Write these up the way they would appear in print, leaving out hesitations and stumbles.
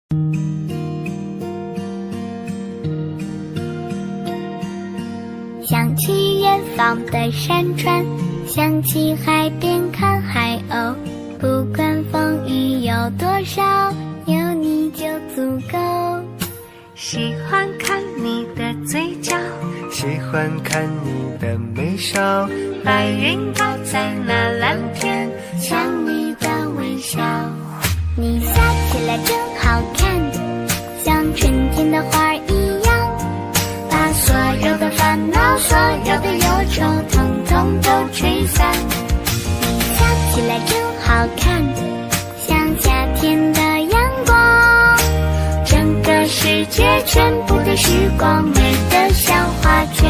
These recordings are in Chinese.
想起远方的山川，想起海边看海鸥，不管风雨有多少，有你就足够。 喜欢看你的嘴角， 喜欢看你的眉梢， 白云高在那蓝天， 想你的微笑。你笑起来真好看，像春天的花一样，把所有的烦恼，所有的忧愁，统统都吹散。你笑起来真好看，像夏天的阳光，整个世界全部的时光，美得像画卷。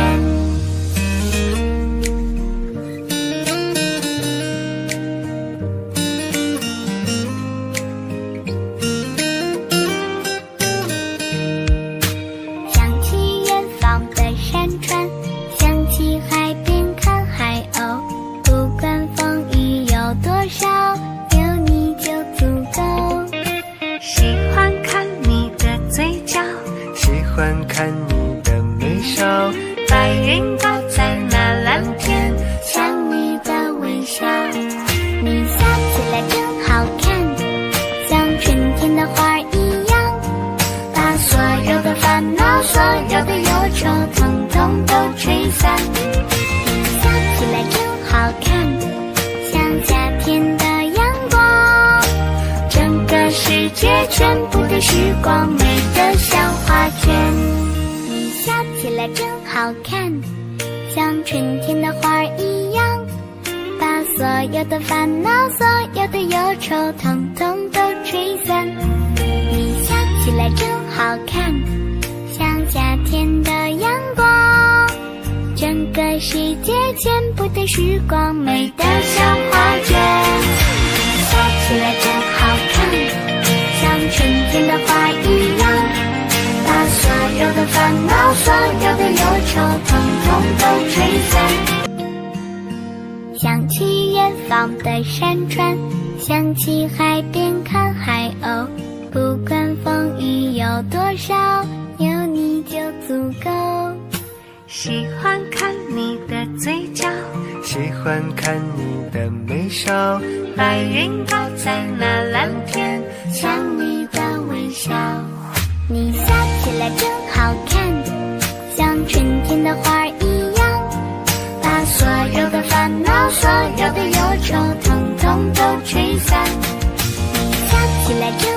看你的眉梢， 白云高在那蓝天， 想你的微笑。你笑起来真好看，像春天的花一样，把所有的烦恼，所有的忧愁，统统都吹散。你笑起来真好看，像夏天的阳光，整个世界全部的时光，美得像画卷。笑起来真好看，像春天的花一样，把所有的烦恼，所有的忧愁，统统都吹散。你笑起来真好看，像夏天的阳光，整个世界全部的时光，美得像画卷。你笑起来真好看，像春天的花一样，把所有的烦恼，所有的忧愁，统统都吹散。想起远方的山川，想起海边看海鸥，不管风雨有多少，有你就足够。 喜欢看你的嘴角， 喜欢看你的眉梢， 白云高在那蓝天， 想你的微笑。你笑起来真好看，像春天的花一样，把所有的烦恼，所有的忧愁，统统都吹散。你笑起来真